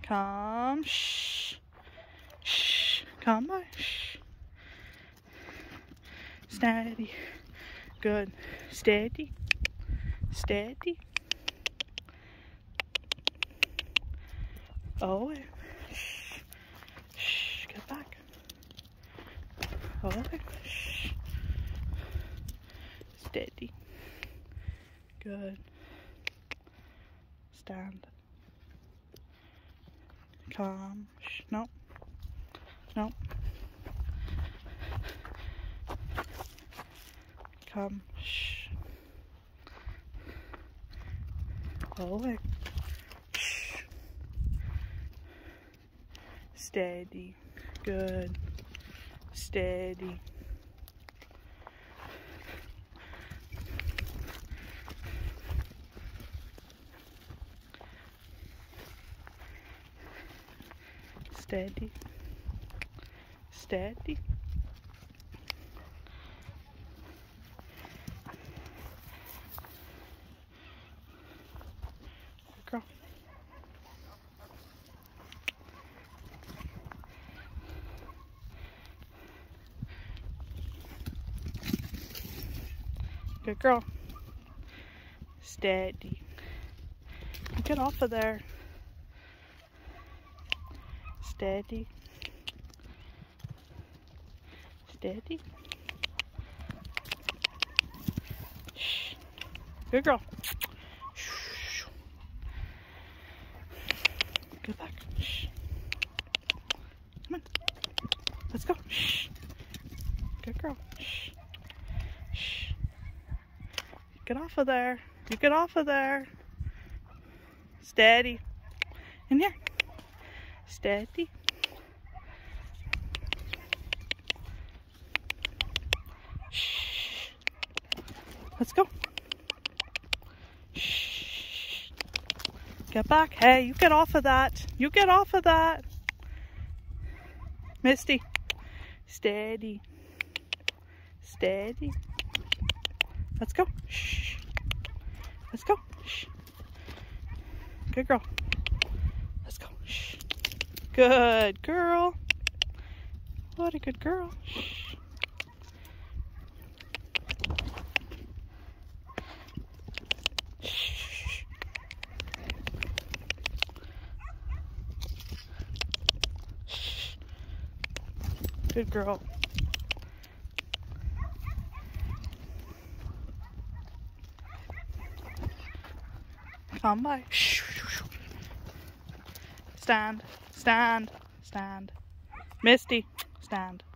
Come. Shh. Shh. Come by. Shh. Steady. Good. Steady. Steady. Oh. Shh. Shh. Get back. Oh. Shh. Steady. Good. Stand. Calm. Shh. No. No. Come. Shh. Go away. Shh. Steady. Good. Steady. Steady. Steady. Good girl. Good girl. Steady. Get off of there. Steady. Steady. Shh. Good girl. Shh. Go back. Shh. Come on. Let's go. Shh. Good girl. Shh. Shh. Get off of there. You get off of there. Steady. In here. Steady. Shh. Let's go. Shh. Get back. Hey, you get off of that. You get off of that. Misty. Steady. Steady. Let's go. Shh. Let's go. Shh. Good girl. Let's go. Shh. Good girl. What a good girl. Shh. Shh. Shh. Good girl. Come by. Shh. Stand. Stand. Stand. Misty. Stand.